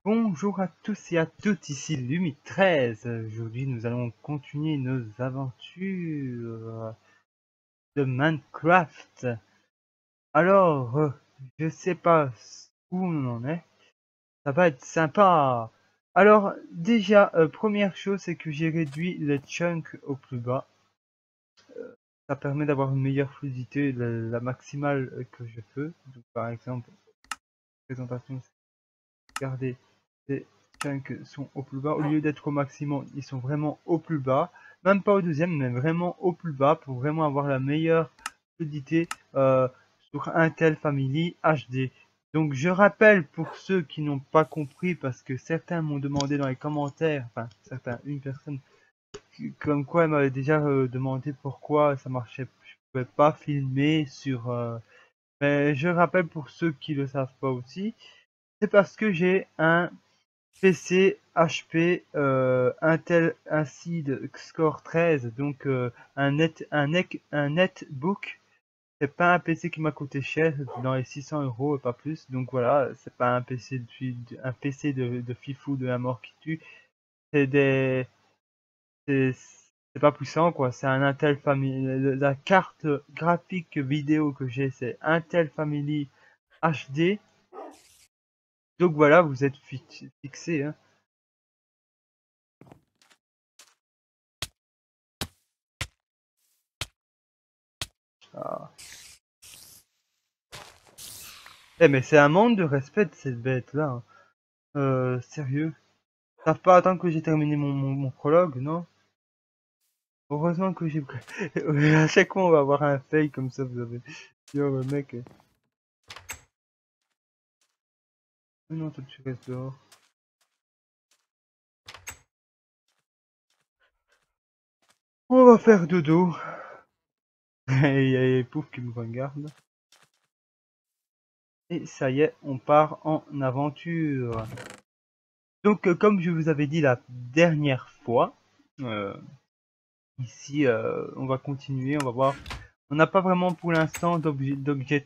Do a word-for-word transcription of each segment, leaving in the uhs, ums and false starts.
Bonjour à tous et à toutes, ici Lumi treize. Aujourd'hui, nous allons continuer nos aventures de Minecraft. Alors, euh, je sais pas où on en est. Ça va être sympa. Alors, déjà, euh, première chose, c'est que j'ai réduit le chunk au plus bas. Euh, ça permet d'avoir une meilleure fluidité, la, la maximale euh, que je peux. Donc, par exemple, présentation, regardez, les chunks sont au plus bas. Au lieu d'être au maximum, ils sont vraiment au plus bas. Même pas au deuxième, mais vraiment au plus bas pour vraiment avoir la meilleure fluidité euh, sur Intel Family H D. Donc je rappelle pour ceux qui n'ont pas compris, parce que certains m'ont demandé dans les commentaires, enfin certains, une personne, comme quoi elle m'avait déjà euh, demandé pourquoi ça marchait, je pouvais pas filmer sur... Euh, mais je rappelle pour ceux qui le savent pas aussi, c'est parce que j'ai un P C H P euh, Intel Acid Score treize, donc euh, un, net, un, nec, un netbook. C'est pas un P C qui m'a coûté cher, dans les six cents euros et pas plus. Donc voilà, c'est pas un P C de, un P C de, de fifou de la mort qui tue. C'est des, c'est c'est pas puissant quoi. C'est un Intel Family. La carte graphique vidéo que j'ai, c'est Intel Family H D. Donc voilà, vous êtes fixé. Hein. Ah. Eh mais c'est un manque de respect de cette bête là. Hein. Euh, sérieux. Ils savent pas attendre que j'ai terminé mon, mon, mon prologue, non? Heureusement que j'ai... à chaque fois on va avoir un fail comme ça, vous avez... Yo le mec... euh, non, toi tu restes dehors. On va faire dodo. Il y a les poufs qui me regardent. Et ça y est, on part en aventure. Donc euh, comme je vous avais dit la dernière fois, euh, ici euh, on va continuer, on va voir. On n'a pas vraiment pour l'instant d'objectif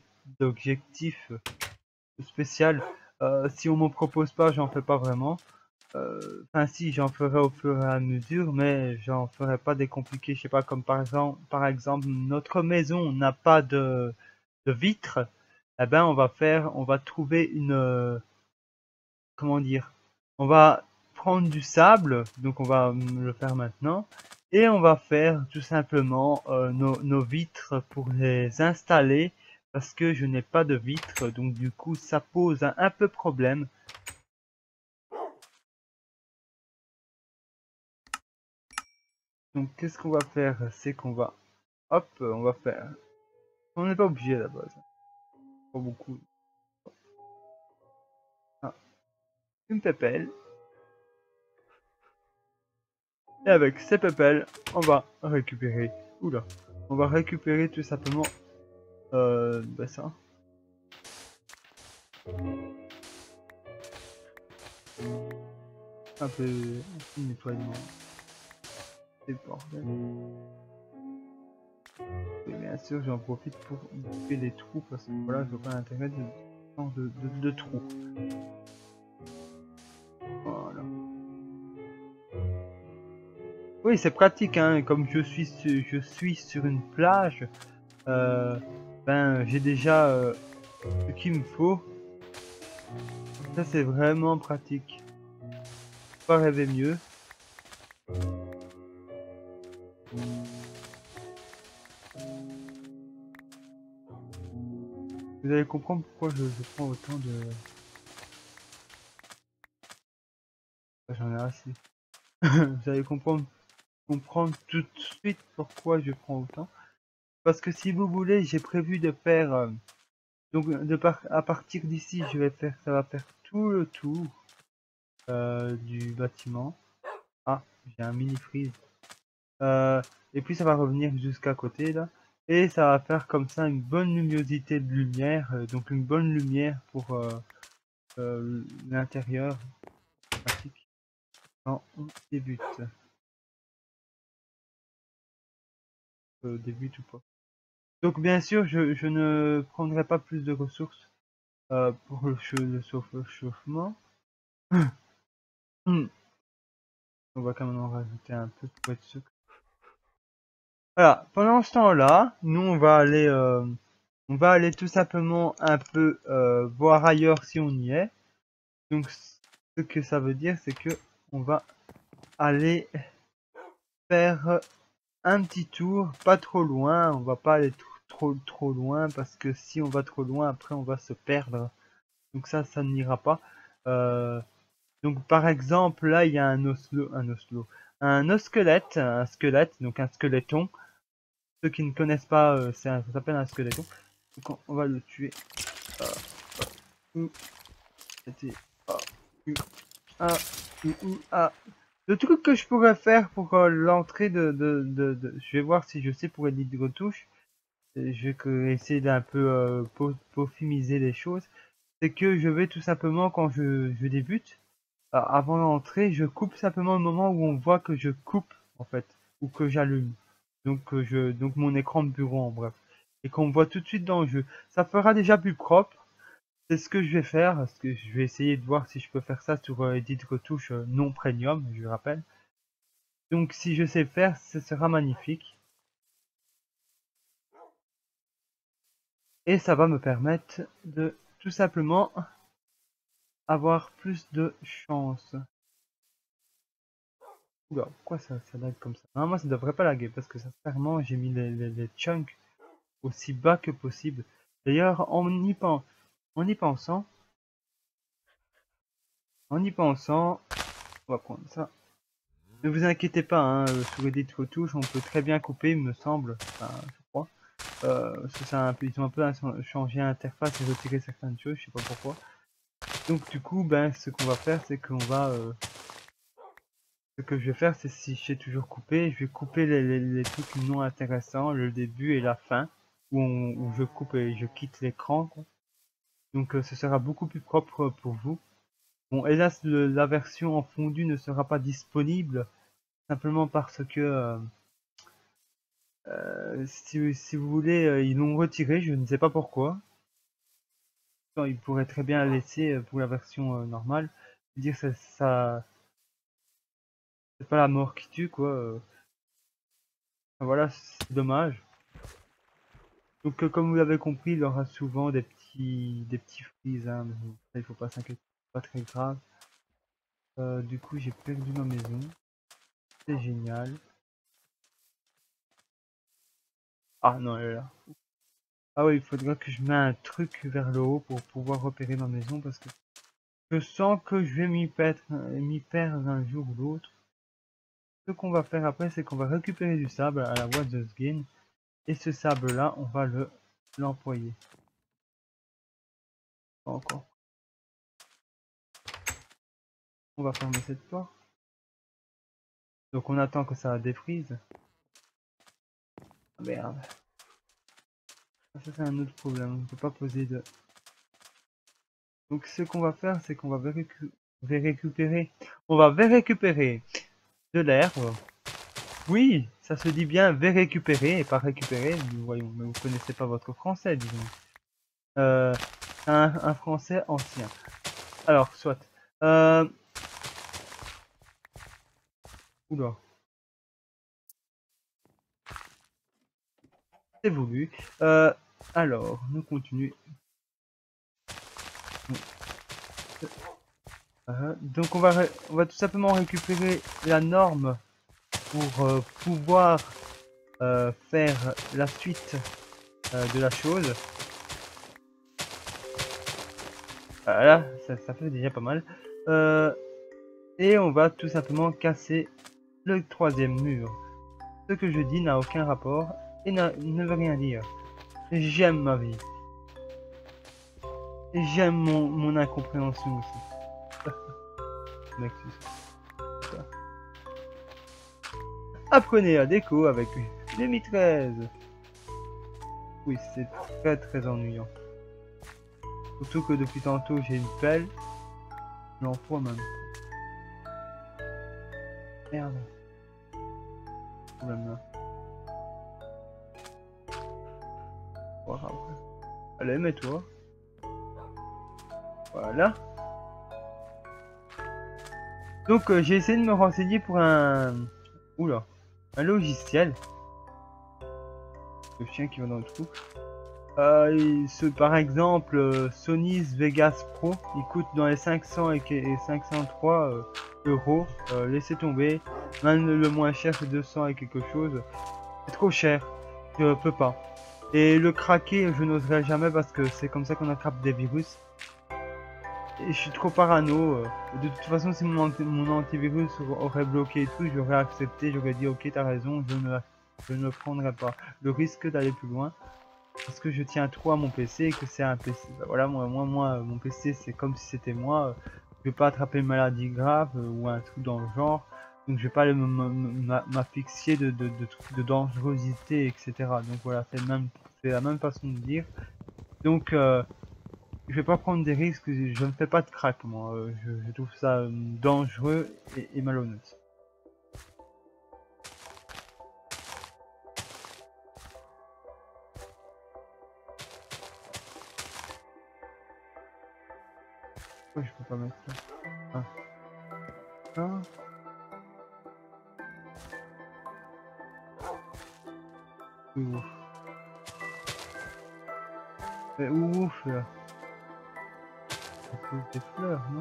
spécial. Euh, si on m'en propose pas, j'en fais pas vraiment. Euh, Enfin si, j'en ferai au fur et à mesure, mais j'en ferai pas des compliqués. Je sais pas, comme par exemple, par exemple, notre maison n'a pas de, de vitre. Eh ben, on va faire, on va trouver une, euh, comment dire, on va prendre du sable, donc on va le faire maintenant, et on va faire tout simplement euh, nos, nos vitres pour les installer, parce que je n'ai pas de vitres, donc du coup ça pose un, un peu problème. Donc qu'est-ce qu'on va faire, c'est qu'on va, hop, on va faire, on n'est pas obligé à la base, pas beaucoup. Ah, une pépelle, et avec ces pépelles, on va récupérer, oula, on va récupérer tout simplement euh, bah ça. Un peu, un peu de nettoyement. C'est bordel. Et bien sûr, j'en profite pour couper les trous parce que voilà, je vois pas l'intérêt de, de, de, de trous. Voilà. Oui, c'est pratique, hein. Comme je suis, sur, je suis sur une plage, euh, ben j'ai déjà euh, ce qu'il me faut. Ça, c'est vraiment pratique. Pas rêver mieux. Vous allez comprendre pourquoi je, je prends autant de... J'en ai assez. Vous allez comprendre, comprendre tout de suite pourquoi je prends autant. Parce que si vous voulez, j'ai prévu de faire... Euh, donc de par à partir d'ici, je vais faire... Ça va faire tout le tour euh, du bâtiment. Ah, j'ai un mini freeze. Euh, et puis ça va revenir jusqu'à côté là. Et ça va faire comme ça une bonne luminosité de lumière. Euh, donc une bonne lumière pour euh, euh, l'intérieur. Pratique. Quand on débute. Euh, débute ou pas. Donc bien sûr, je, je ne prendrai pas plus de ressources euh, pour le, le chauffement. On va quand même en rajouter un peu pour être sûr. Voilà, pendant ce temps-là, nous on va aller, euh, on va aller tout simplement un peu euh, voir ailleurs si on y est. Donc ce que ça veut dire, c'est que on va aller faire un petit tour, pas trop loin. On va pas aller trop trop loin parce que si on va trop loin, après on va se perdre. Donc ça, ça n'ira pas. Euh, donc par exemple, là il y a un oslo, un oslo, un osquelette, un squelette, donc un squeletton. Ceux qui ne connaissent pas, euh, c'est un- ça s'appelle un squeletton. Donc on, on va le tuer. Ah, ah, ouh, c'était- ah, ouh, ah, ouh, ouh, ah. Le truc que je pourrais faire pour euh, l'entrée de, de, de, de- je vais voir si je sais pour éditer retouche. Et je vais que- essayer d'un peu euh, peau- peaufiniser les choses. C'est que je vais tout simplement quand je, je débute, euh, avant l'entrée, je coupe simplement le moment où on voit que je coupe en fait, ou que j'allume. Donc euh, je, donc mon écran de bureau en bref, et qu'on me voit tout de suite dans le jeu. Ça fera déjà plus propre. C'est ce que je vais faire, parce que je vais essayer de voir si je peux faire ça sur euh, Edit Retouche euh, non premium, je le rappelle. Donc si je sais faire, ce sera magnifique. Et ça va me permettre de tout simplement avoir plus de chance. Oula, pourquoi ça, ça lag comme ça? Normalement ça devrait pas laguer, parce que sincèrement j'ai mis les, les, les chunks aussi bas que possible. D'ailleurs, en y, pen- en y pensant, en y pensant, on va prendre ça. Ne vous inquiétez pas, hein, euh, sur Edit Retouche, on peut très bien couper, il me semble, enfin, je crois. Euh, parce que ça a un peu, ils ont un peu changé l'interface et retiré certaines choses, je sais pas pourquoi. Donc du coup, ben, ce qu'on va faire, c'est qu'on va, euh, ce que je vais faire, c'est si j'ai toujours coupé, je vais couper les, les, les trucs non intéressants, le début et la fin, où, on, où je coupe et je quitte l'écran. Donc euh, ce sera beaucoup plus propre pour vous. Bon, hélas, le, la version en fondu ne sera pas disponible, simplement parce que, euh, euh, si, si vous voulez, euh, ils l'ont retiré, je ne sais pas pourquoi. Ils pourraient très bien la laisser euh, pour la version euh, normale. Je veux dire, ça, ça c'est pas la mort qui tue, quoi. euh. Enfin, voilà, c'est dommage. Donc, euh, comme vous l'avez compris, il y aura souvent des petits, des petits freeze, hein, mais bon, ça, il faut pas s'inquiéter, pas très grave. Euh, du coup, j'ai perdu ma maison. C'est génial. Ah non, elle est là. Ah oui, il faudra que je mette un truc vers le haut pour pouvoir repérer ma maison parce que je sens que je vais m'y perdre, m'y perdre un jour ou l'autre. Ce qu'on va faire après, c'est qu'on va récupérer du sable à la What the Skin et ce sable-là, on va le l'employer. Pas encore. On va fermer cette porte. Donc on attend que ça défrise. Ah, merde. Ça c'est un autre problème. On ne peut pas poser de. Donc ce qu'on va faire, c'est qu'on va récu... récupérer. On va récupérer de l'herbe. Oui, ça se dit bien récupérer et pas récupérer, nous voyons, mais vous connaissez pas votre français, disons. Euh, un, un français ancien. Alors, soit. Euh... Oula. C'est voulu. Euh, alors, nous continuons. Euh, donc on va, on va tout simplement récupérer la norme pour euh, pouvoir euh, faire la suite euh, de la chose. Voilà, ça, ça fait déjà pas mal. Euh, et on va tout simplement casser le troisième mur. Ce que je dis n'a aucun rapport et ne veut rien dire. J'aime ma vie. Et j'aime mon, mon incompréhension aussi. Apprenez à déco avec Demi treize. Oui, c'est très très ennuyant. Surtout que depuis tantôt j'ai une pelle. L'emploi même. Merde. Problème là. Voilà. Allez, mets-toi. Voilà. Donc euh, j'ai essayé de me renseigner pour un... Oula, un logiciel. Le chien qui va dans le trou. Euh, il- ce, par exemple, euh, Sony's Vegas Pro, il coûte dans les cinq cents et, et cinq cent trois euh, euros. Euh, laissez tomber. Même le moins cher c'est deux cents et quelque chose. C'est trop cher. Je peux pas. Et le craquer, je n'oserais jamais parce que c'est comme ça qu'on attrape des virus. Et je suis trop parano. euh. De toute façon, si mon, anti mon antivirus aurait bloqué et tout, j'aurais accepté, j'aurais dit ok, t'as raison, je ne, je ne le prendrai pas. Le risque d'aller plus loin. Parce que je tiens trop à mon P C et que c'est un P C. Bah voilà, moi, moi, moi, mon P C c'est comme si c'était moi. Je vais pas attraper une maladie grave euh, ou un truc dans le genre. Donc je vais pas m'asphyxier de, de, de trucs de dangerosité, et cetera. Donc voilà, c'est même, c'est la même façon de dire. Donc euh, je vais pas prendre des risques. Je ne fais pas de crack moi. Euh, je, je trouve ça euh, dangereux et, et malhonnête. Pourquoi je peux pas mettre ça? Ah. Ah. Ouf. Mais ouf là. C'est des fleurs, non?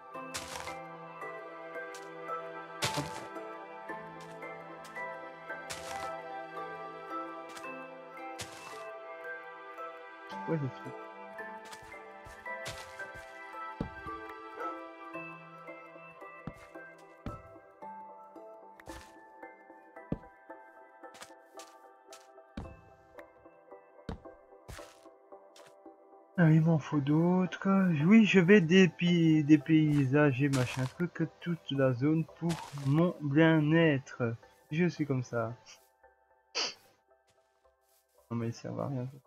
Ouais, c'est tout. Ah, il m'en faut d'autres. Oui, je vais dépi dépaysager machin truc toute la zone pour mon bien-être. Je suis comme ça. Non mais il sert à rien.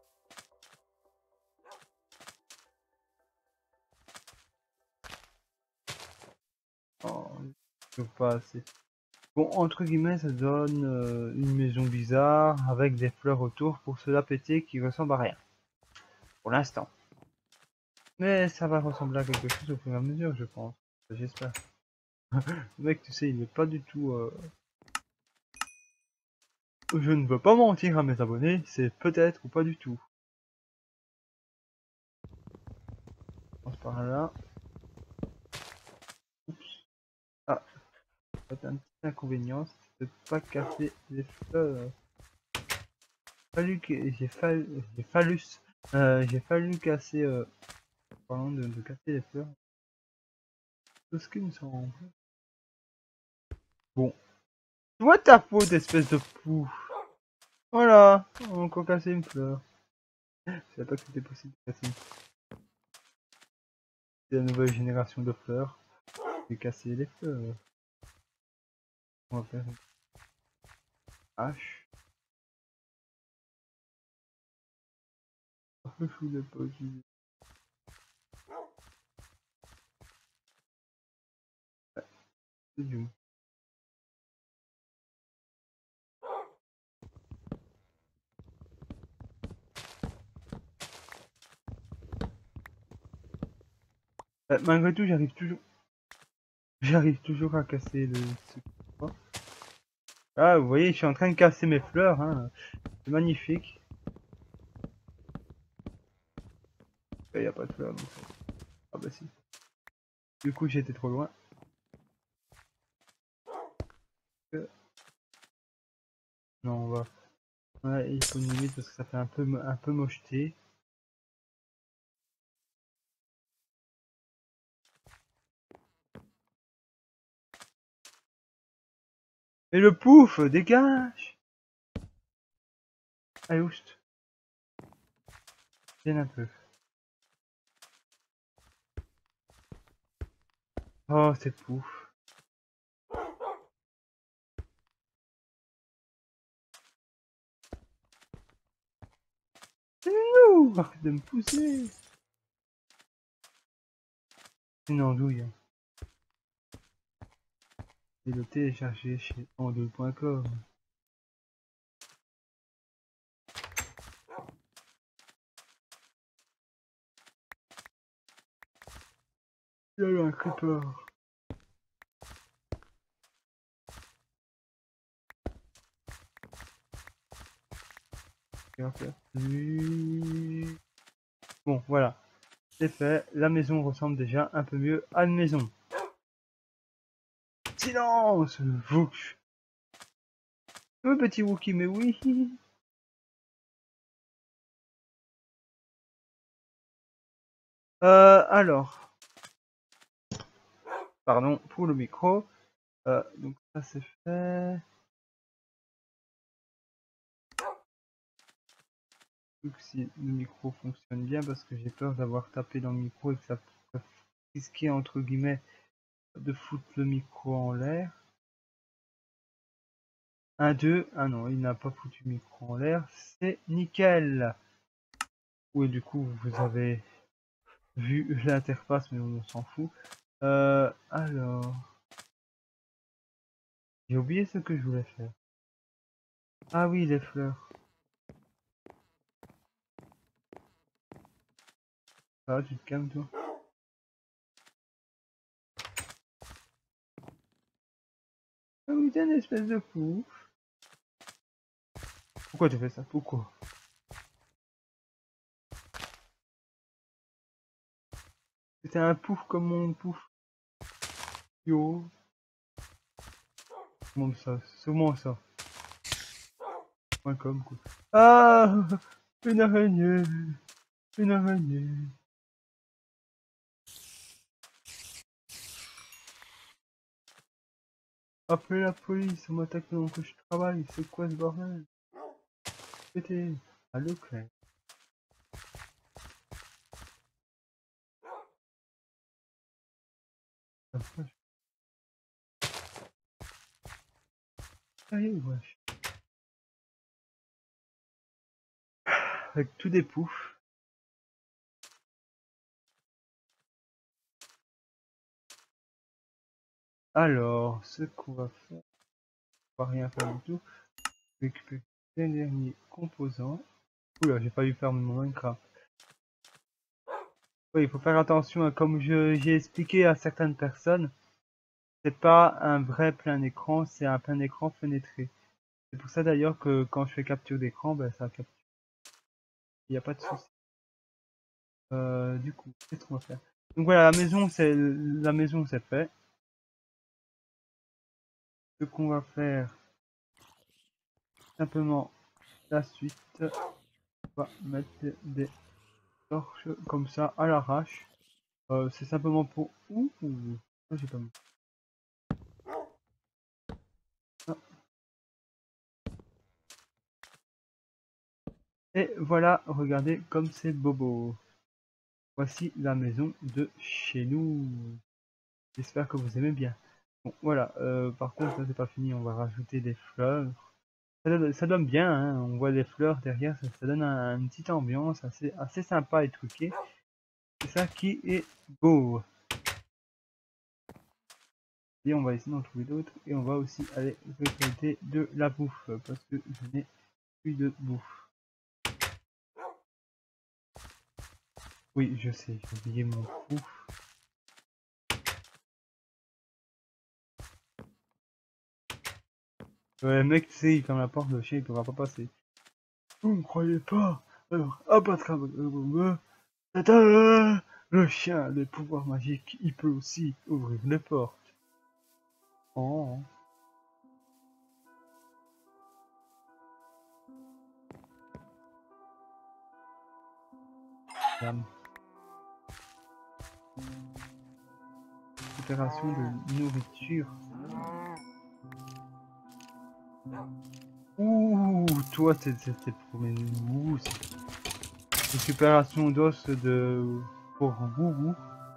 Oh, je trouve pas assez. Bon, entre guillemets, ça donne euh, une maison bizarre avec des fleurs autour pour se la péter qui ressemble à rien. Pour l'instant. Mais ça va ressembler à quelque chose au fur et à mesure, je pense. J'espère. Le mec, tu sais, il n'est pas du tout... Euh... Je ne veux pas mentir à mes abonnés, c'est peut-être ou pas du tout. On passe par là. Oups. Ah, c'est un petit inconvénient, c'est de pas casser les fleurs. Fallu que j'ai fallu, j'ai fallu, euh, j'ai fallu casser, euh, pardon, de, de casser les fleurs. Tout ce qui me semble. Bon, tu vois ta faute, espèce de pou. Voilà, on a encore cassé une fleur. Je savais pas que c'était possible de casser une fleur. C'est la nouvelle génération de fleurs. J'ai cassé les fleurs. On va faire une hache. Je voulais pas utiliser. Ouais, c'est du. Euh, malgré tout, j'arrive toujours. J'arrive toujours à casser le. Ah, vous voyez, je suis en train de casser mes fleurs. Hein. C'est magnifique. Il n'y a pas de fleurs. Donc... Ah bah si. Du coup, j'étais trop loin. Euh... Non, on va. Ouais, il faut une limite parce que ça fait un peu, un peu mocheté. Et le pouf, dégage! Allez, oust. Viens un peu. Oh, c'est pouf. Ouh, arrête de me pousser. C'est une andouille. Et le télécharger chez andouille point com. Il y a eu un creeper. va faire plus. Bon, voilà. C'est fait. La maison ressemble déjà un peu mieux à une maison. Silence, Vouch. Le petit Wookie, mais oui. Euh, alors. Pardon pour le micro. Euh, donc ça c'est fait. Donc si le micro fonctionne bien, parce que j'ai peur d'avoir tapé dans le micro et que ça pourrait risquer entre guillemets de foutre le micro en l'air. un, deux, ah non, il n'a pas foutu le micro en l'air, c'est nickel. Oui, du coup, vous avez vu l'interface, mais on s'en fout. Euh, alors... J'ai oublié ce que je voulais faire. Ah oui, les fleurs. Ça va, tu te calmes, toi? Ah oui, t'es une espèce de fou. Pourquoi tu fais ça? Pourquoi? C'était un pouf comme mon pouf. Yo. Comment ça? C'est comment ça? Point com, quoi. Ah! Une araignée! Une araignée! Appelez la police, on m'attaque pendant que je travaille, c'est quoi ce bordel? Pété! Allô, Claire? Sérieux, wesh. Avec tout des poufs. Alors, ce qu'on va faire, on va rien faire du tout. Récupérer les derniers composants. Oula, j'ai failli faire mon Minecraft. Oui, il faut faire attention, hein, comme je j'ai expliqué à certaines personnes, c'est pas un vrai plein écran, c'est un plein écran fenêtré. C'est pour ça d'ailleurs que quand je fais capture d'écran, ben ça capture. Il n'y a pas de souci. Euh, du coup, qu'est-ce qu'on va faire? Donc voilà, la maison c'est la maison c'est fait. Ce qu'on va faire, simplement la suite, on va mettre des torches comme ça à l'arrache. Euh, c'est simplement pour où ou ah, j'ai pas mis. Ah. Et voilà, regardez comme c'est bobo. Voici la maison de chez nous. J'espère que vous aimez bien. Bon, voilà. Euh, par contre, là, c'est pas fini. On va rajouter des fleurs. Ça donne, ça donne bien. Hein. On voit les fleurs derrière. Ça, ça donne un, une petite ambiance assez, assez sympa et truquée. C'est ça qui est beau. Et on va essayer d'en trouver d'autres. Et on va aussi aller récolter de la bouffe. Parce que je n'ai plus de bouffe. Oui, je sais. J'ai oublié mon pouf. Ouais, mec, tu sais, il ferme la porte, le chien il pourra pas passer. Vous ne croyez pas? Alors, abattre un... Tata, le chien a des pouvoirs magiques, il peut aussi ouvrir les portes. Oh. Dame. Opération de nourriture. Ouh, toi, c'était pour mes ouh, récupération d'os de pour Wougou.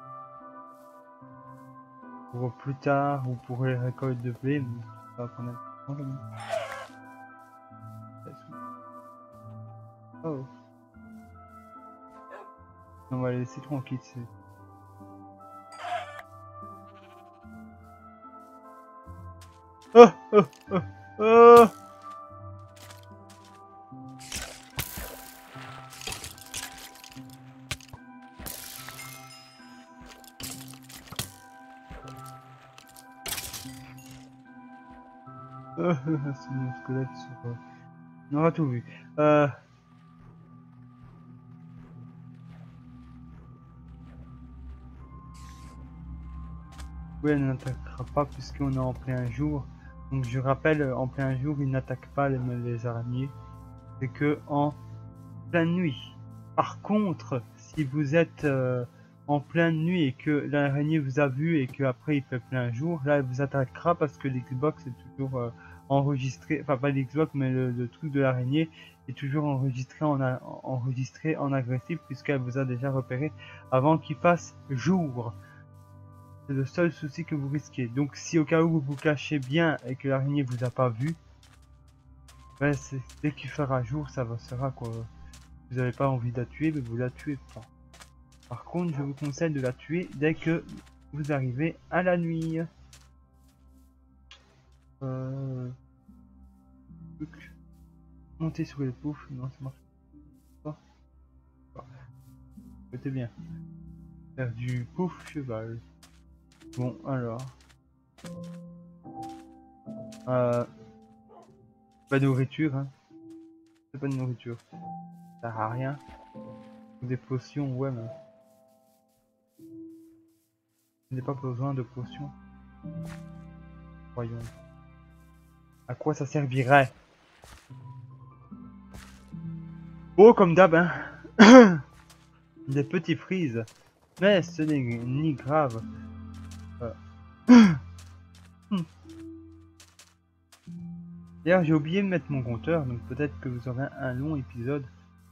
Pour plus tard ou pour les récoltes de blé, mais ça va prendre un peu de temps. Oh. On va les laisser tranquilles. Oh, oh, oh, oh. C'est mon squelette sur... Euh... On aura tout vu. Euh... Oui, elle n'attaquera pas puisqu'on est en plein jour. Donc je rappelle, en plein jour, il n'attaque pas les, les araignées. C'est que en pleine nuit. Par contre, si vous êtes euh, en pleine nuit et que l'araignée vous a vu et que après il fait plein jour, là elle vous attaquera parce que l'Xbox est toujours euh, enregistré, enfin pas l'Xbox mais le, le truc de l'araignée est toujours enregistré en, a, enregistré en agressif puisqu'elle vous a déjà repéré avant qu'il fasse jour. C'est le seul souci que vous risquez. Donc si au cas où vous vous cachez bien et que l'araignée vous a pas vu, ben, dès qu'il fera jour ça va sera quoi. Vous n'avez pas envie de la tuer, mais vous la tuez pas. Par contre, je vous conseille de la tuer dès que vous arrivez à la nuit. Euh... Monter sur le pouf, non ça marche pas. C'était bien. Faire du pouf cheval. Bon alors. Euh... Pas de nourriture, hein. C'est pas de nourriture. Ça sert à rien. Des potions, ouais mais. Je n'ai pas besoin de potions. Voyons. À quoi ça servirait? Oh comme d'hab hein. Des petits frises. Mais ce n'est ni grave. Euh... D'ailleurs, j'ai oublié de mettre mon compteur, donc peut-être que vous aurez un long épisode.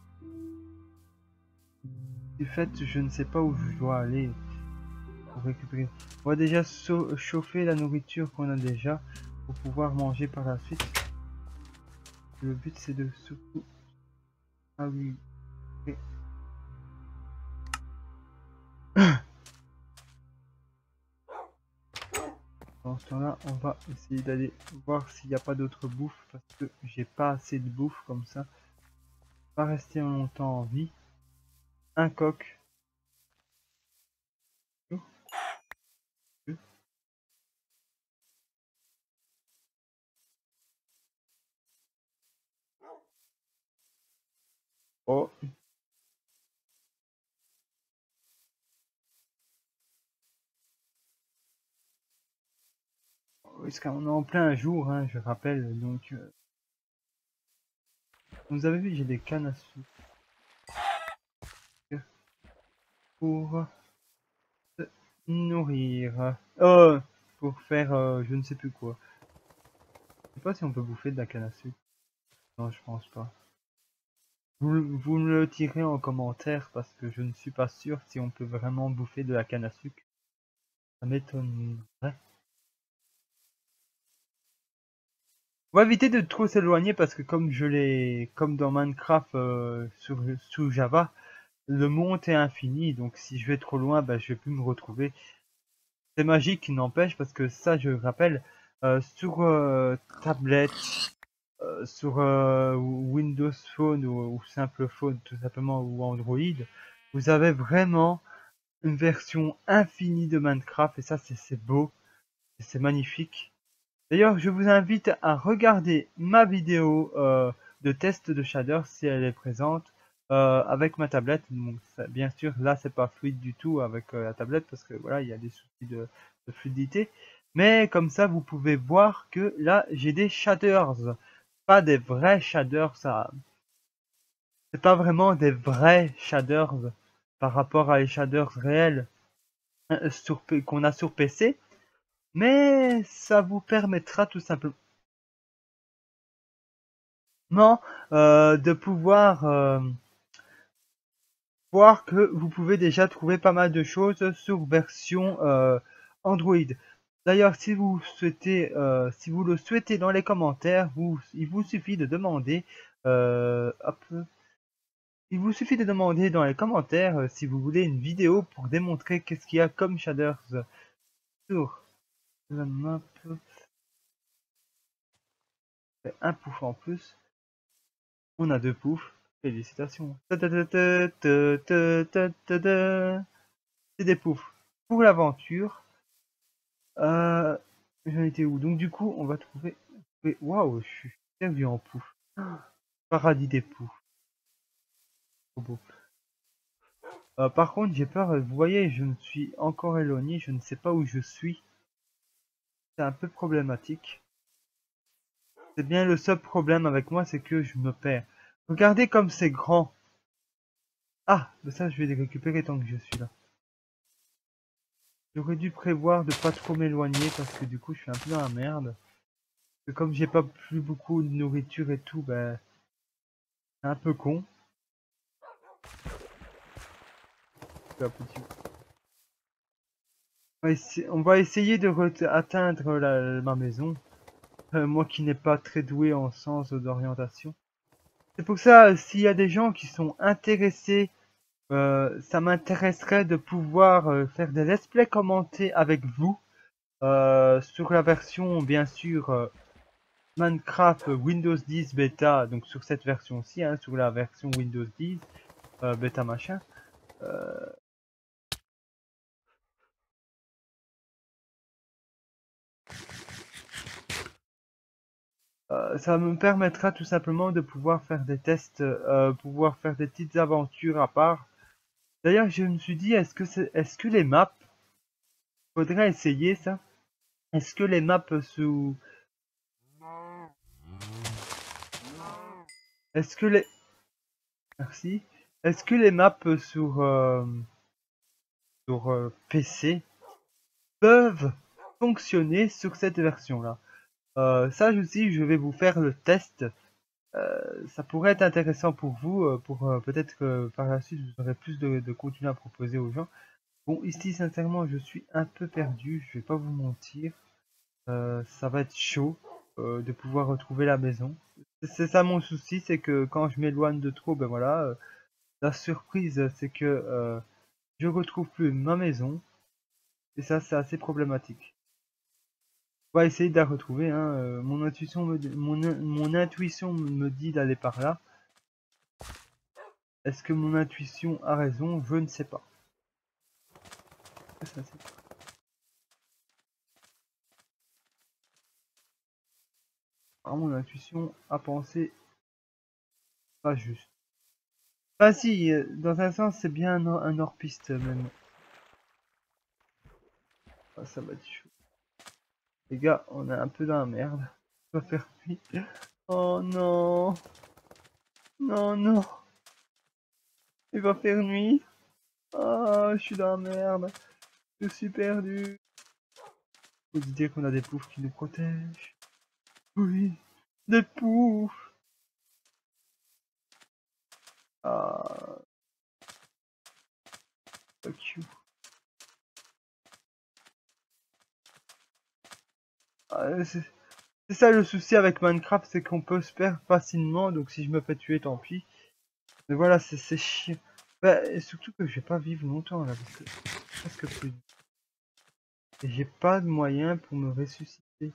Du fait, je ne sais pas où je dois aller pour récupérer. On va déjà chauffer la nourriture qu'on a déjà pour pouvoir manger par la suite. Le but, c'est de surtout... Ah oui. Okay. Dans ce temps-là, on va essayer d'aller voir s'il n'y a pas d'autre bouffe parce que j'ai pas assez de bouffe comme ça. Pas rester longtemps en vie. Un coq. Oh. Parce qu'on est en plein jour, hein, je rappelle, donc... Euh... Vous avez vu, j'ai des cannes à sucre. Pour se nourrir. Oh, pour faire euh, je ne sais plus quoi. Je sais pas si on peut bouffer de la canne à sucre. Non, je pense pas. Vous, vous me le direz en commentaire parce que je ne suis pas sûr si on peut vraiment bouffer de la canne à sucre. Ça m'étonnerait. On va éviter de trop s'éloigner parce que comme je l'ai, comme dans Minecraft euh, sur, sous Java, le monde est infini. Donc si je vais trop loin, bah, je vais plus me retrouver. C'est magique, n'empêche, parce que ça, je rappelle, euh, sur euh, tablette, euh, sur euh, Windows Phone ou, ou simple phone, tout simplement, ou Android, vous avez vraiment une version infinie de Minecraft, et ça, c'est beau, c'est magnifique. D'ailleurs, je vous invite à regarder ma vidéo euh, de test de shader si elle est présente euh, avec ma tablette. Donc, ça, bien sûr, là, c'est pas fluide du tout avec euh, la tablette parce que voilà, il y a des soucis de, de fluidité. Mais comme ça, vous pouvez voir que là, j'ai des shaders, pas des vrais shaders. Ça, c'est pas vraiment des vrais shaders par rapport à les shaders réels euh, sur qu'on a sur P C. Mais ça vous permettra tout simplement euh, de pouvoir euh, voir que vous pouvez déjà trouver pas mal de choses sur version euh, Android. D'ailleurs, si vous souhaitez, euh, si vous le souhaitez dans les commentaires, vous, il vous suffit de demander, euh, hop, il vous suffit de demander dans les commentaires euh, si vous voulez une vidéo pour démontrer qu'est-ce qu'il y a comme shaders sur la map. Un pouf en plus. On a deux poufs. Félicitations. C'est des poufs pour l'aventure. Euh, J'en étais où? Donc du coup, on va trouver... Waouh, je suis servi en pouf. Paradis des poufs. Trop beau. Euh, par contre, j'ai peur. Vous voyez, je me suis encore éloigné. Je ne sais pas où je suis. c'est un peu problématique. C'est bien le seul problème avec moi, c'est que je me perds. Regardez comme c'est grand. Ah, mais ça je vais les récupérer tant que je suis là. J'aurais dû prévoir de pas trop m'éloigner parce que du coup je suis un peu dans la merde. Et comme j'ai pas plus beaucoup de nourriture et tout, ben c'est un peu con. Un petit... On va essayer, on va essayer de atteindre la, ma maison. Euh, moi qui n'ai pas très doué en sens d'orientation. C'est pour ça, s'il y a des gens qui sont intéressés, euh, ça m'intéresserait de pouvoir euh, faire des let's play commentés avec vous. Euh, sur la version, bien sûr, euh, Minecraft Windows dix bêta, donc sur cette version-ci, hein, sur la version Windows dix, euh, bêta machin. Euh, Euh, ça me permettra tout simplement de pouvoir faire des tests, euh, pouvoir faire des petites aventures à part. D'ailleurs, je me suis dit, est-ce que c'est, est-ce que les maps, faudrait essayer ça. Est-ce que les maps sous, est-ce que les, merci, est-ce que les maps sur, euh, sur euh, P C peuvent fonctionner sur cette version-là? Euh, ça aussi, je vais vous faire le test. Euh, ça pourrait être intéressant pour vous, euh, pour euh, peut-être que par la suite vous aurez plus de, de contenu à proposer aux gens. Bon, ici, sincèrement, je suis un peu perdu, je vais pas vous mentir. Euh, ça va être chaud euh, de pouvoir retrouver la maison. C'est ça mon souci, c'est que quand je m'éloigne de trop, ben voilà, euh, la surprise, c'est que euh, je retrouve plus ma maison. Et ça, c'est assez problématique. On va essayer de la retrouver, hein. euh, mon intuition me, mon, mon intuition me dit d'aller par là. Est-ce que mon intuition a raison? Je ne sais pas. Ça, ah, mon intuition a pensé pas juste. Bah si, euh, dans un sens, c'est bien un, un hors-piste même. Ah, ça va être chaud. Les gars, on est un peu dans la merde. On va faire nuit. Oh non. Non, non. Il va faire nuit. Ah, je suis dans la merde. Je suis perdu. Faut se dire qu'on a des poufs qui nous protègent. Oui, des poufs. Ah, fuck you. Ah, c'est ça le souci avec Minecraft, c'est qu'on peut se perdre facilement. Donc si je me fais tuer, tant pis. Mais voilà, c'est chiant. Bah, et surtout que je vais pas vivre longtemps là, parce que presque plus. Et j'ai pas de moyen pour me ressusciter.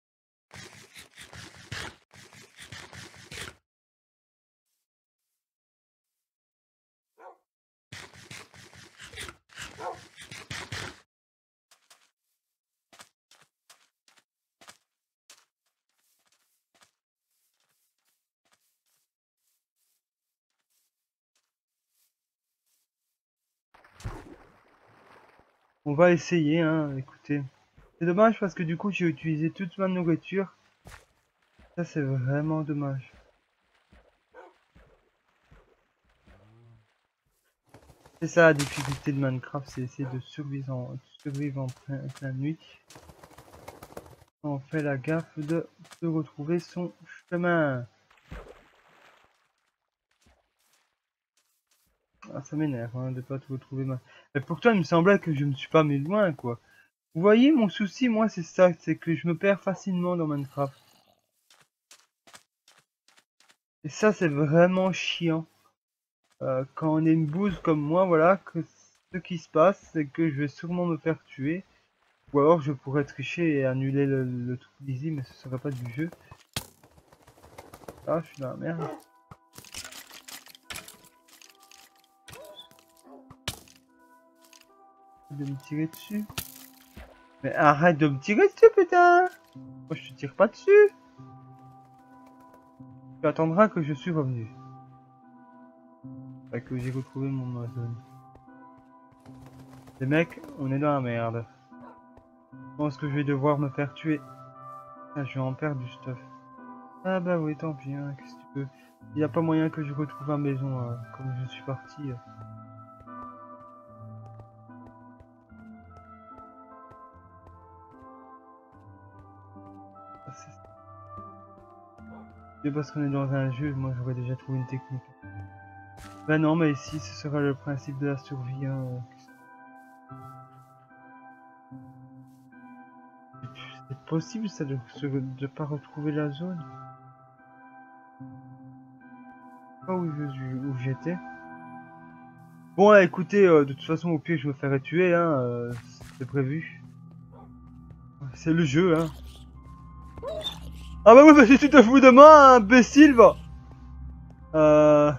On va essayer, hein, écoutez. C'est dommage parce que du coup j'ai utilisé toute ma nourriture. Ça c'est vraiment dommage. C'est ça la difficulté de Minecraft, c'est essayer de survivre en, survivre en plein, pleine nuit. On fait la gaffe de, de retrouver son chemin. Ah, ça m'énerve hein, de pas tout retrouver. Ma... Mais pourtant il me semblait que je me suis pas mis loin quoi. Vous voyez mon souci moi c'est ça, c'est que je me perds facilement dans Minecraft. Et ça c'est vraiment chiant. Euh, quand on est une bouse comme moi, voilà, que ce qui se passe, c'est que je vais sûrement me faire tuer. Ou alors je pourrais tricher et annuler le, le truc d'Easy, mais ce serait pas du jeu. Ah, je suis dans la merde. De me tirer dessus. Mais arrête de me tirer dessus, putain! Moi, je te tire pas dessus. Tu attendras que je suis revenu. Enfin, que j'ai retrouvé mon zone. Les mecs, on est dans la merde. Je pense que je vais devoir me faire tuer. Ah, je vais en perdre du stuff. Ah bah oui, tant pis, hein, qu'est-ce que tu veux. Il n'y a pas moyen que je retrouve ma maison euh, comme je suis parti. Euh. Ah, c'est parce qu'on est dans un jeu, moi j'aurais déjà trouvé une technique. Bah non, mais ici ce sera le principe de la survie. Hein. C'est possible ça de ne pas retrouver la zone. Pas où j'étais. Bon, ouais, écoutez, euh, de toute façon, au pire, je me ferai tuer, hein, euh, c'est prévu. C'est le jeu, hein. Ah bah oui, bah si tu te fous de moi, imbécile, va. Euh...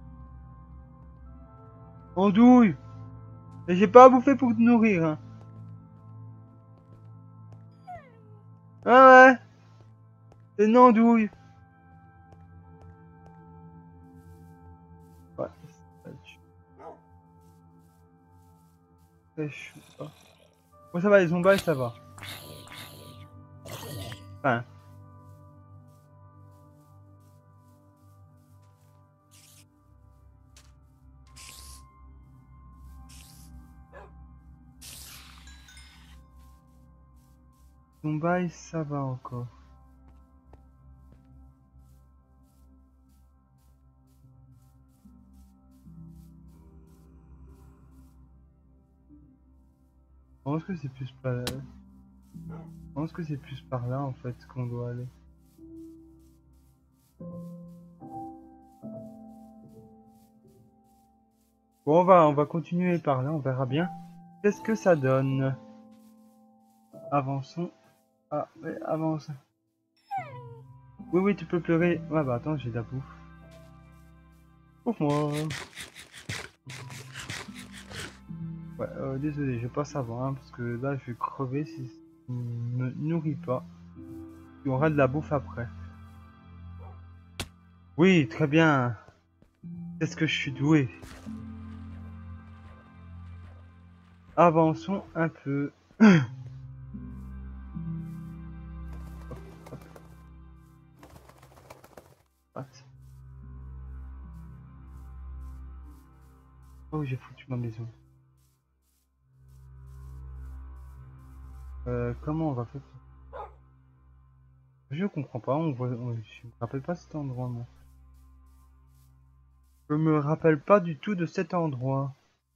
Andouille. Et j'ai pas à bouffer pour te nourrir, hein. Ah ouais. C'est une andouille. Ouais, c'est chaud. Bon, ça va, les zombies, ça va. Enfin... Zombies, ça va encore. Je pense que c'est plus par là. Je pense que c'est plus par là en fait qu'on doit aller. Bon, on va, on va continuer par là, on verra bien. Qu'est-ce que ça donne? Avançons. Ah, ouais, avance. Oui, oui, tu peux pleurer. Ouais, bah attends, j'ai de la bouffe. Pour moi. Ouais, euh, désolé, je passe avant, hein, parce que là, je vais crever si je ne me nourris pas. Il y aura de la bouffe après. Oui, très bien. Qu'est-ce que je suis doué? Avançons un peu. Oh, j'ai foutu ma maison. Euh, comment on va faire? Je comprends pas, on voit, on, je me rappelle pas cet endroit, moi. Je me rappelle pas du tout de cet endroit.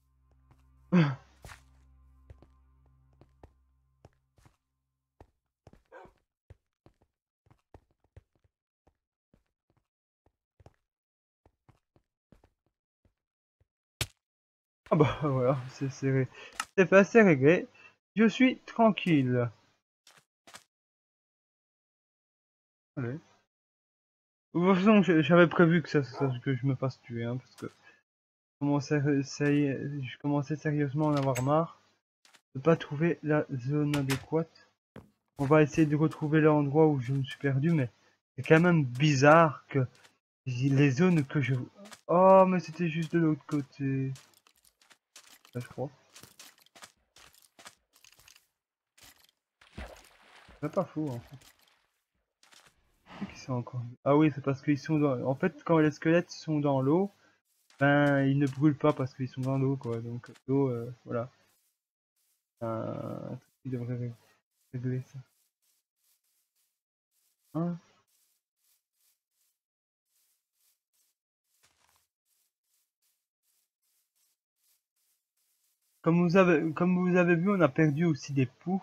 Ah bah voilà, c'est c'est fait, c'est réglé. Je suis tranquille. Allez. De toute façon, j'avais prévu que ça, ça, que je me fasse tuer, hein, parce que je commençais, je commençais sérieusement à en avoir marre de pas trouver la zone adéquate. On va essayer de retrouver l'endroit où je me suis perdu, mais c'est quand même bizarre que les zones que je... Oh, mais c'était juste de l'autre côté. Là, je crois. C'est pas fou, en fait. Qui sont encore... Ah oui, c'est parce qu'ils sont dans... En fait, quand les squelettes sont dans l'eau, ben, ils ne brûlent pas parce qu'ils sont dans l'eau, quoi. Donc, l'eau, euh, voilà. Un truc qui devrait régler ça. Hein? Comme vous avez, comme vous avez vu, on a perdu aussi des poux.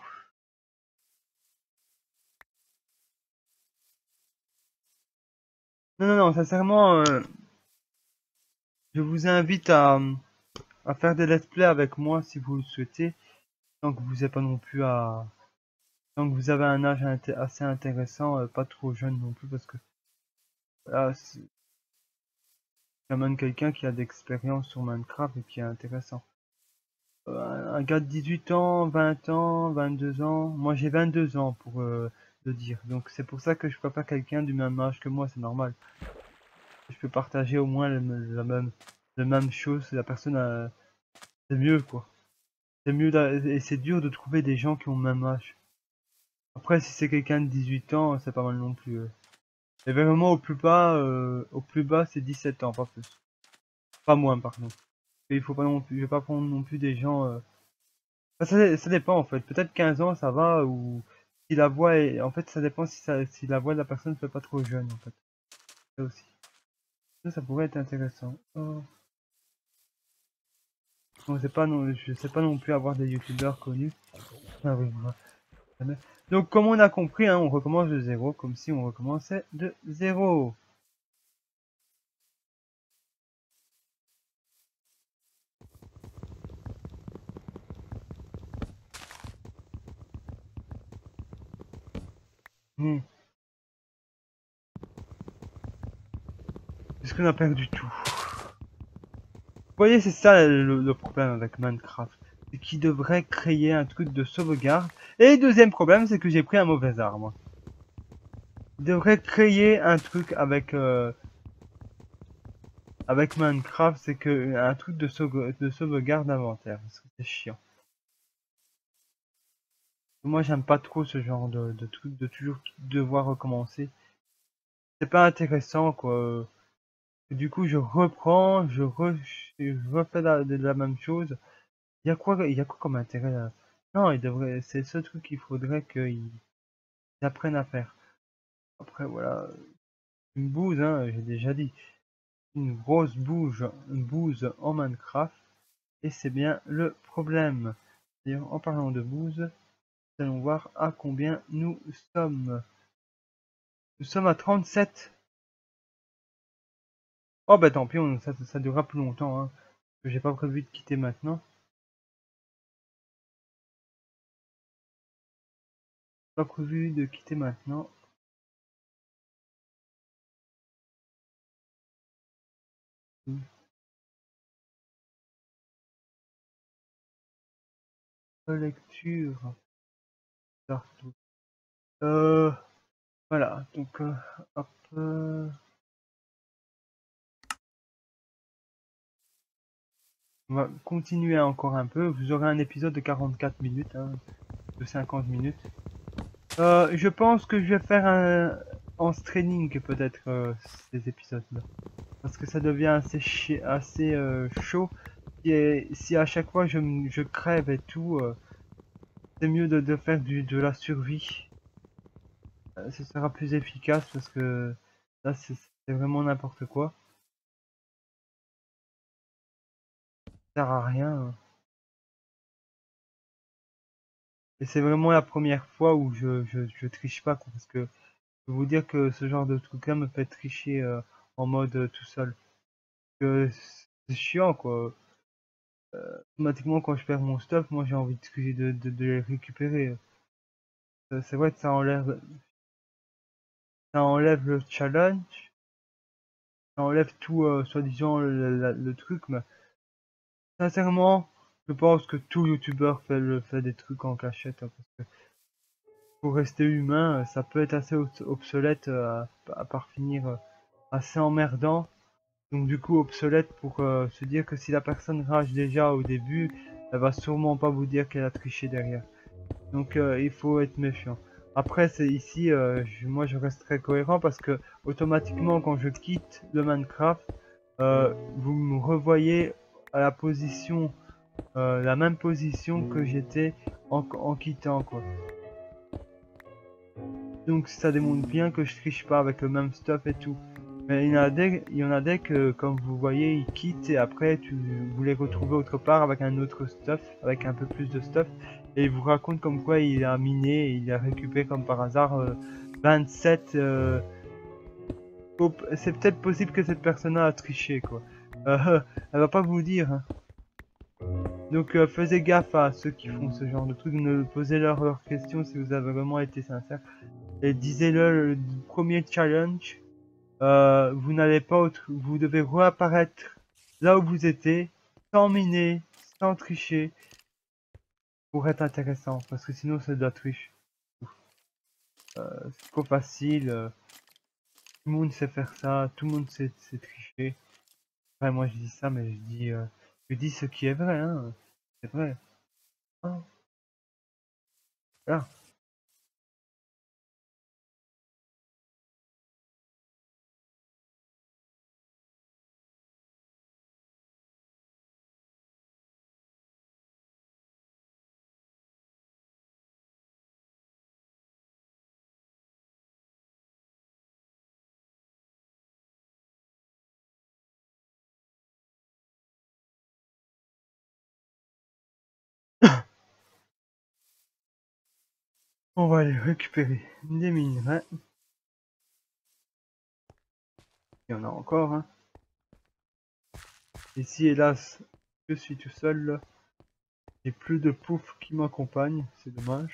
Non, non, non, sincèrement, euh, je vous invite à, à faire des let's play avec moi si vous le souhaitez. Tant que vous n'êtes pas non plus à... Tant que vous avez un âge inté assez intéressant, euh, pas trop jeune non plus, parce que... Voilà, c'est quand même quelqu'un qui a d'expérience sur Minecraft et qui est intéressant. Euh, un gars de dix-huit ans, vingt ans, vingt-deux ans... Moi j'ai vingt-deux ans pour euh, le dire. Donc c'est pour ça que je préfère quelqu'un du même âge que moi, c'est normal. Je peux partager au moins le, la même, la même chose, la personne a... c'est mieux quoi. C'est mieux d'a- et c'est dur de trouver des gens qui ont le même âge. Après, si c'est quelqu'un de dix-huit ans, c'est pas mal non plus. euh. Et vraiment, au plus bas, euh, au plus bas, c'est dix-sept ans, pas plus. Pas moins, pardon. Et il faut pas non plus, je vais pas prendre non plus des gens. euh, enfin, ça, ça dépend en fait. Peut-être quinze ans, ça va, ou si la voix est. En fait, ça dépend si, ça, si la voix de la personne ne fait pas trop jeune en fait. Ça aussi. Ça, ça pourrait être intéressant. Oh. Non, c'est pas non, je sais pas non plus avoir des youtubeurs connus. Ah oui, moi, jamais. Donc, comme on a compris, hein, on recommence de zéro, comme si on recommençait de zéro. Hmm. Est-ce qu'on a perdu tout? Vous voyez, c'est ça le, le problème avec Minecraft. C'est qu'il devrait créer un truc de sauvegarde. Et deuxième problème, c'est que j'ai pris un mauvais arbre. Il devrait créer un truc avec euh, avec Minecraft, c'est que un truc de, sauve, de sauvegarde d'inventaire. Parce que c'est chiant. Moi, j'aime pas trop ce genre de, de truc de toujours devoir recommencer. C'est pas intéressant, quoi. Et du coup, je reprends, je, re, je refais la, de la même chose. Il y a quoi, il y a quoi comme intérêt là? Non, il devrait, c'est ce truc qu'il faudrait qu'ils apprennent à faire. Après, voilà, une bouse, hein, j'ai déjà dit. Une grosse bouge, une bouse en Minecraft. Et c'est bien le problème. D'ailleurs, en parlant de bouse, nous allons voir à combien nous sommes. Nous sommes à trente-sept. Oh bah tant pis, on, ça, ça durera plus longtemps. Hein. J'ai pas prévu de quitter maintenant. Pas prévu de quitter maintenant. Lecture. Euh, voilà, donc euh, hop. Euh, on va continuer encore un peu. Vous aurez un épisode de quarante-quatre minutes, hein, de cinquante minutes. Euh, je pense que je vais faire un en streaming peut-être euh, ces épisodes-là. Parce que ça devient assez, chi assez euh, chaud. Et si à chaque fois je, je crève et tout, euh, c'est mieux de, de faire du, de la survie. Euh, ce sera plus efficace parce que là c'est vraiment n'importe quoi. Ça sert à rien. Hein. Et c'est vraiment la première fois où je, je, je triche pas, quoi, parce que je peux vous dire que ce genre de truc-là me fait tricher euh, en mode euh, tout seul. Que c'est chiant, quoi. Euh, automatiquement, quand je perds mon stuff, moi j'ai envie de, de, de, de les récupérer. Euh, C'est vrai que ça enlève, ça enlève le challenge, ça enlève tout, euh, soi-disant, le, le, le truc, mais sincèrement, je pense que tout youtubeur fait, le, fait des trucs en cachette, hein, parce que pour rester humain, euh, ça peut être assez obsolète euh, à, à part finir euh, assez emmerdant. Donc du coup obsolète pour euh, se dire que si la personne rage déjà au début, elle va sûrement pas vous dire qu'elle a triché derrière. Donc euh, il faut être méfiant. Après c'est ici, euh, je, moi je reste très cohérent parce que automatiquement quand je quitte le Minecraft, euh, vous me revoyez à la position, euh, la même position que j'étais en, en quittant quoi. Donc ça démontre bien que je triche pas avec le même stuff et tout. Mais il y en a des, il y en a des que, comme vous voyez, ils quittent et après tu, vous les retrouvez autre part avec un autre stuff, avec un peu plus de stuff. Et il vous raconte comme quoi il a miné et il a récupéré comme par hasard euh, vingt-sept... Euh, c'est peut-être possible que cette personne-là a triché quoi. Euh, elle va pas vous dire. Hein. Donc euh, faisez gaffe à ceux qui font ce genre de trucs, ne posez-leur leurs questions si vous avez vraiment été sincère. Et disez-le le premier challenge. Euh, vous n'allez pas autre, vous devez réapparaître là où vous étiez, sans miner, sans tricher, pour être intéressant, parce que sinon c'est de la triche. Euh, c'est trop facile, euh, tout le monde sait faire ça, tout le monde sait, sait tricher. Enfin, moi je dis ça, mais je dis, euh, je dis ce qui est vrai, hein. C'est vrai. Ah. Là. On va aller récupérer des minerais. Il y en a encore, hein. Ici, hélas, je suis tout seul. J'ai plus de pouf qui m'accompagne, c'est dommage.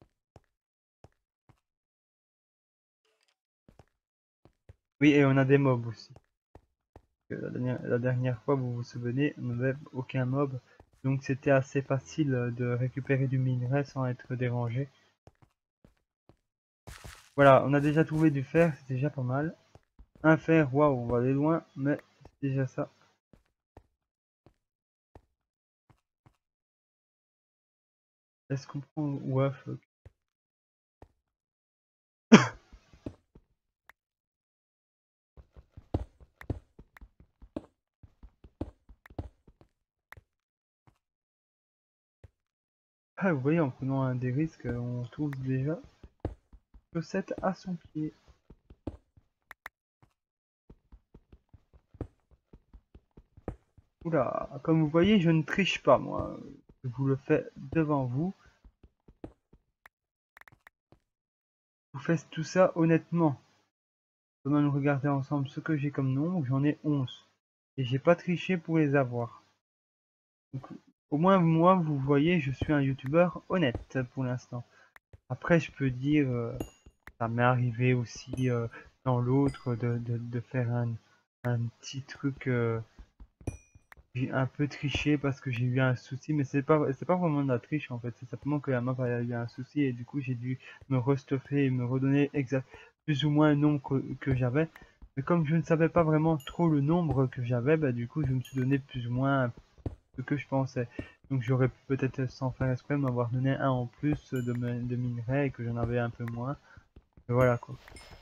Oui, et on a des mobs aussi. La dernière, la dernière fois, vous vous souvenez, on n'avait aucun mob. Donc c'était assez facile de récupérer du minerai sans être dérangé. Voilà, on a déjà trouvé du fer, c'est déjà pas mal. Un fer, waouh, on va aller loin, mais c'est déjà ça. Est-ce qu'on prend... Ouais, fuck. Ah, vous voyez, en prenant un des risques, on trouve déjà chaussette à son pied. Oula, comme vous voyez, je ne triche pas, moi. Je vous le fais devant vous. Je vous fais tout ça honnêtement. On va nous regarder ensemble ce que j'ai comme nombre. J'en ai onze. Et j'ai pas triché pour les avoir. Donc, au moins, moi, vous voyez, je suis un youtubeur honnête pour l'instant. Après, je peux dire, euh, ça m'est arrivé aussi euh, dans l'autre de, de, de faire un, un petit truc... Euh, j'ai un peu triché parce que j'ai eu un souci, mais c'est pas c'est pas vraiment de la triche en fait, c'est simplement que la map a eu un souci et du coup j'ai dû me restuffer et me redonner exact plus ou moins le nombre que, que j'avais. Mais comme je ne savais pas vraiment trop le nombre que j'avais, bah du coup je me suis donné plus ou moins ce que je pensais. Donc j'aurais pu peut-être sans faire exprès m'avoir donné un en plus de, de minerais et que j'en avais un peu moins. Mais voilà quoi.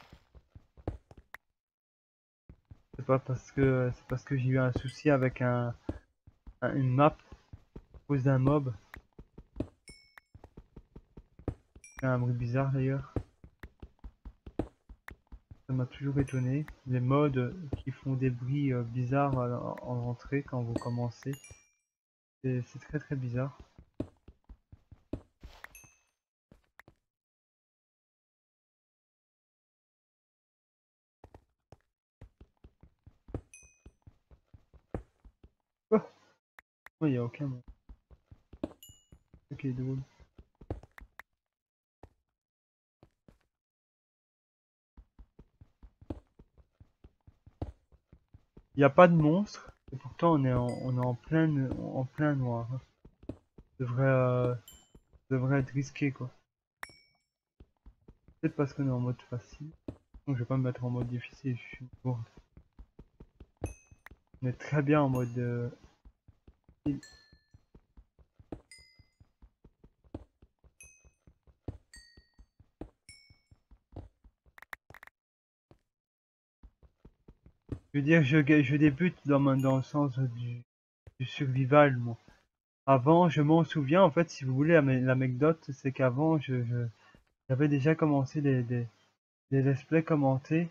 C'est pas parce que c'est parce que j'ai eu un souci avec un, un une map à cause d'un mob. C'est un bruit bizarre d'ailleurs. Ça m'a toujours étonné. Les mods qui font des bruits euh, bizarres en, en entrée quand vous commencez. C'est très très bizarre. Oh, il n'y a aucun mot. Ok, drôle. Il n'y a pas de monstre. Et pourtant on est en, on est en plein, en plein noir. Ça devrait, euh, ça devrait être risqué quoi. Peut-être parce qu'on est en mode facile. Donc je vais pas me mettre en mode difficile. Je suis bon. On est très bien en mode euh, je veux dire, je, je débute dans, dans le sens du, du survival, moi. Avant, je m'en souviens, en fait, si vous voulez, l'anecdote, c'est qu'avant, je, je- j'avais déjà commencé des, des, des let's play commentés.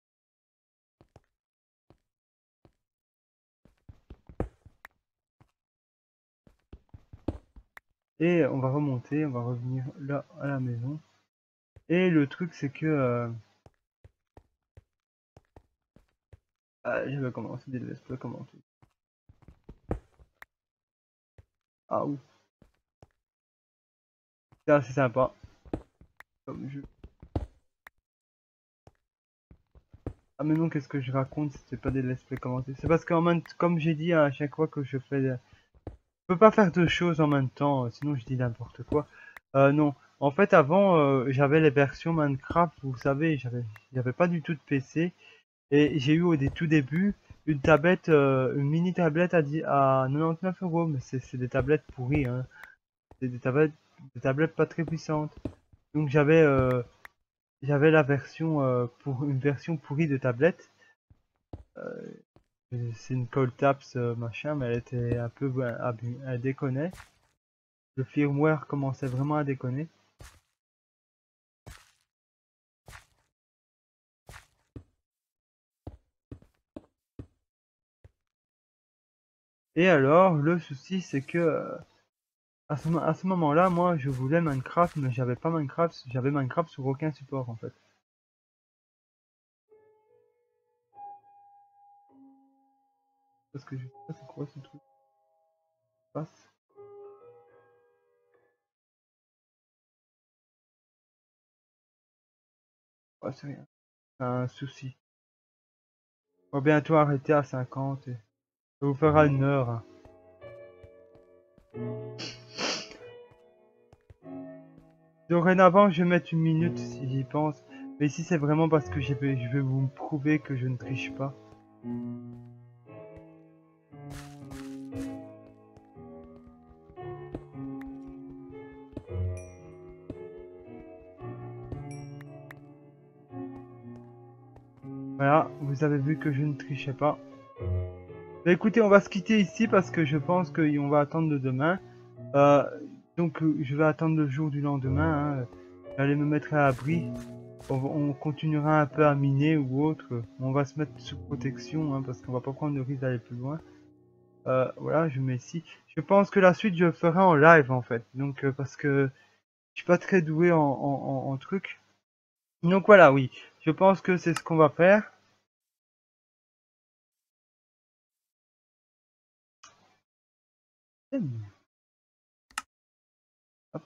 Et on va remonter, on va revenir là, à la maison. Et le truc, c'est que... Euh, ah, j'avais commencé des let's play commentés. Ah, ouh. C'est assez sympa. Comme jeu. Ah, mais non, qu'est-ce que je raconte? C'était pas des let's play commentés. C'est parce qu'en même comme j'ai dit à chaque fois que je fais... Je peux pas faire deux choses en même temps, euh, sinon je dis n'importe quoi. Euh, non, en fait avant euh, j'avais les versions Minecraft, vous savez, j'avais j'avais pas du tout de P C et j'ai eu au dé- tout début une tablette, euh, une mini tablette à, dix- à quatre-vingt-dix-neuf euros, mais c'est c'est des tablettes pourries, hein. des, des tablettes, des tablettes pas très puissantes. Donc j'avais euh, j'avais la version euh, pour une version pourrie de tablette. Euh, c'est une Coltaps euh, machin, mais elle était un peu abus, elle déconnait. Le firmware commençait vraiment à déconner. Et alors, le souci c'est que euh, à ce, à ce moment-là, moi je voulais Minecraft, mais j'avais pas Minecraft, j'avais Minecraft sur aucun support en fait. Parce que je sais pas c'est quoi ce truc. Passe. Ouais, c'est rien. C'est un souci. On va bientôt arrêter à cinquante et ça vous fera une heure. Hein. Dorénavant, je vais mettre une minute si j'y pense. Mais ici, c'est vraiment parce que je vais, je vais vous prouver que je ne triche pas. Voilà, vous avez vu que je ne trichais pas. Bah écoutez, on va se quitter ici parce que je pense qu'on va attendre le demain. Euh, donc je vais attendre le jour du lendemain. Hein. J'allais me mettre à l'abri. On, on continuera un peu à miner ou autre. On va se mettre sous protection hein, parce qu'on va pas prendre le risque d'aller plus loin. Euh, voilà, je mets ici. Je pense que la suite je ferai en live en fait. Donc euh, parce que je suis pas très doué en, en, en, en truc. Donc voilà, oui. Je pense que c'est ce qu'on va faire. Hop.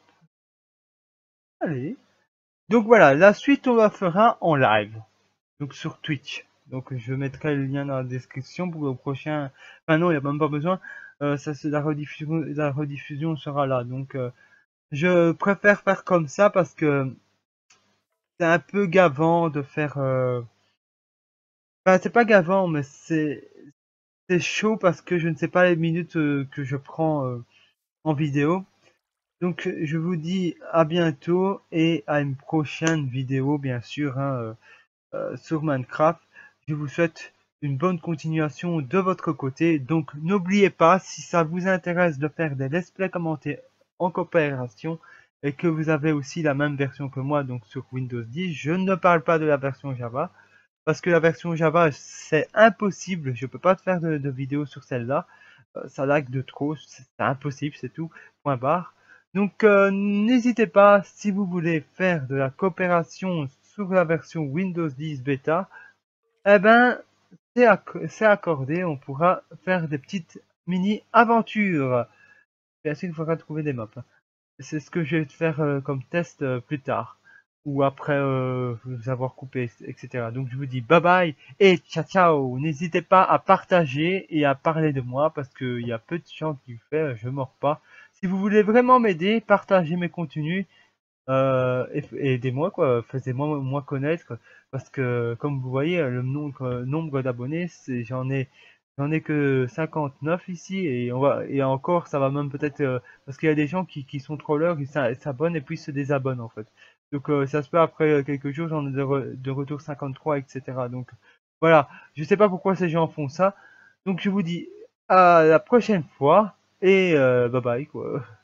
Allez. Donc voilà, la suite on la fera en live. Donc sur Twitch. Donc je mettrai le lien dans la description pour le prochain. Enfin non, il n'y a même pas besoin. Euh, ça c'est la rediffusion. La rediffusion sera là. Donc euh, je préfère faire comme ça parce que c'est un peu gavant de faire. Euh... Enfin c'est pas gavant, mais c'est c'est chaud parce que je ne sais pas les minutes euh, que je prends euh, en vidéo. Donc je vous dis à bientôt et à une prochaine vidéo bien sûr hein, euh, euh, sur Minecraft. Je vous souhaite une bonne continuation de votre côté. Donc n'oubliez pas, si ça vous intéresse de faire des let's play commentés en coopération et que vous avez aussi la même version que moi, donc sur Windows dix, je ne parle pas de la version Java. Parce que la version Java, c'est impossible. Je peux pas faire de, de vidéo sur celle-là. Euh, ça lag de trop. C'est impossible, c'est tout. Point barre. Donc, euh, n'hésitez pas, si vous voulez faire de la coopération sur la version Windows dix Beta, eh ben, c'est acc accordé. On pourra faire des petites mini-aventures. Bien sûr, il faudra trouver des maps. C'est ce que je vais faire euh, comme test euh, plus tard. Ou après euh, vous avoir coupé, et cetera. Donc je vous dis bye bye et ciao ciao. N'hésitez pas à partager et à parler de moi parce qu'il y a peu de gens qui le font, je mords pas. Si vous voulez vraiment m'aider, partagez mes contenus euh, et, et aidez-moi quoi, faisez-moi moi connaître parce que comme vous voyez le nombre, nombre d'abonnés, c'est j'en ai j'en ai que cinquante-neuf ici et on va et encore ça va même peut-être euh, parce qu'il y a des gens qui, qui sont trollers, ils s'abonnent et puis se désabonnent en fait. Donc euh, ça se peut après quelques jours j'en ai de, re, de retour cinquante-trois et cetera. Donc voilà, je sais pas pourquoi ces gens font ça. Donc je vous dis à la prochaine fois et euh, bye bye quoi.